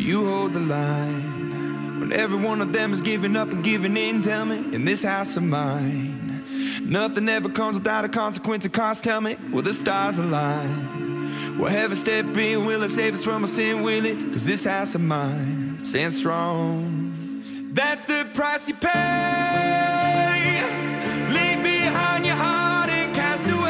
you hold the line when every one of them is giving up and giving in? Tell me, in this house of mine, nothing ever comes without a consequence of cost. Tell me, will the stars align? Will heaven step in? Will it save us from our sin? Will it? 'Cause this house of mine stands strong. That's the price you pay. Leave behind your heart and cast away.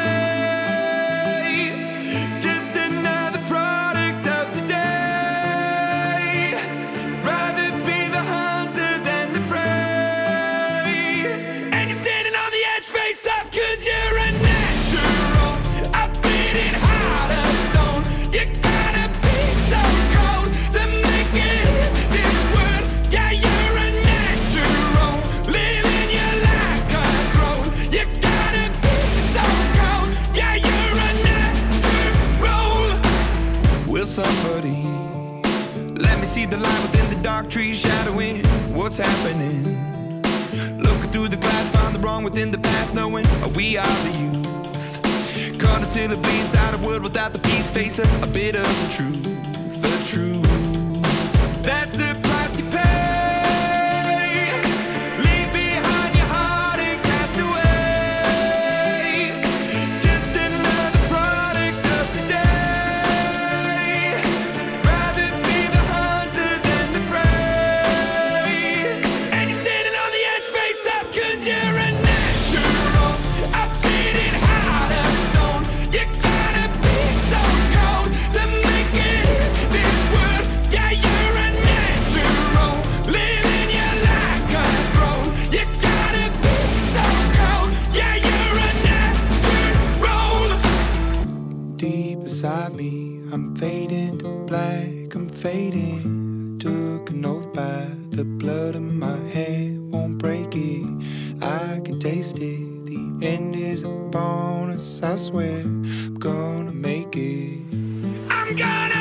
Just another product of today. Rather be the hunter than the prey. And you're standing on the edge, face up, 'cause you're a natural. A beating heart of stone. You gotta be so cold to make it in this world. Yeah, you're a natural, living your life cutthroat. You gotta be so cold. Yeah, you're a natural. Will somebody let me see the light within the dark trees shadowing what's happening? Looking through the glass, find the wrong within the past, knowing we are the youth. Caught until it bleeds out of world without the peace, face a bit of the truth, the truth. That's the price you pay. Leave behind your heart and cast away. Just another product of today. Rather be the hunter than the prey. And you're standing on the edge, face up, 'cause you're a natural. A beating heart of stone. You gotta be so cold to make it in this world. Yeah, you're a natural, living your life cutthroat. You gotta be so cold. Yeah, you're a natural. Deep inside me, I'm fading to black, I'm fading. Took an oath by the blood in my head, won't break it. I can taste it. The end is upon us, I swear. I'm gonna make it. I'm gonna